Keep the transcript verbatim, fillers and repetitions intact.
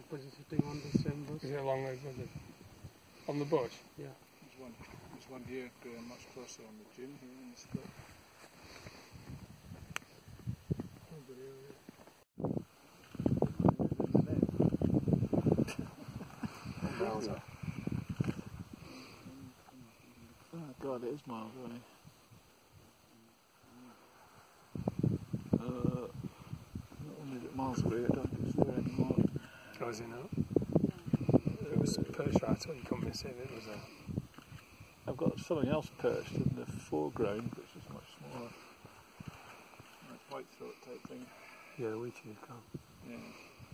was he sitting on the same bush? Is it along those, was it? On the bush? Yeah. There's one, there's one here going much closer on the dune here in the spot. Oh God, it is miles away. Uh, not only is it miles away, I don't think it's there anymore. Oh, is it not? It was perched right, I thought you couldn't miss it. It was a... I've got something else perched in the foreground, which is much smaller. Like white throat type thing. Yeah, the wheat is gone. Yeah.